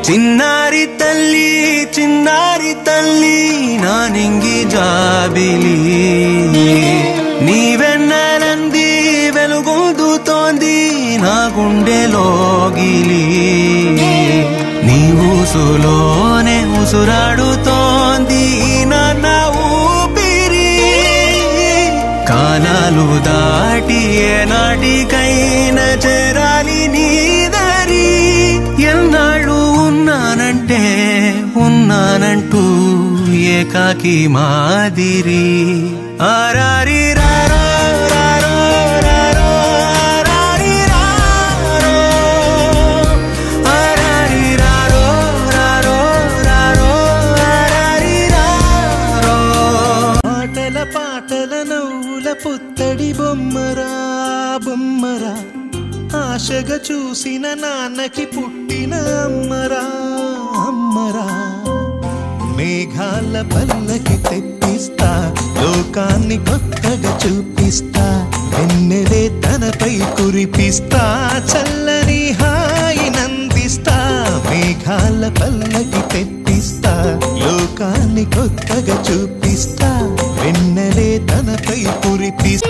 చిన్నారి తల్లి నా నింగి జాబిలి నీవెన్నెలంది వెలుగొందుతోంది నా గుండెలోగిలి నీ ఊసులోనే ఉసురాడుతోంది నాన్న ఊపిరి కాలాలు దాటి ఏనాటికైనా చేరాలి నీ దారి ఎన్నాళ్ళు ఉన్నానంటూ ఏకాకి మాదిరి ఆరారి రారో రారో రారో ఆరారి రారో ఆరారి రారో రారో రారో ఆరారి రారో పాటల నవ్వుల పుత్తడి బొమ్మరా బొమ్మరా ఆశగా చూసిన నాన్నకి పుట్టిన అమ్మరా అమ్మరా మేఘాల పల్లకి తెప్పిస్తా లోకాన్ని కొత్తగా చూపిస్తా వెన్నెలే తనపై కురిపిస్తా చల్లని హాయి నందిస్తా మేఘాల పల్లకి తెప్పిస్తా లోకాన్ని కొత్తగా చూపిస్తా వెన్నెలే తనపై కురిపిస్తా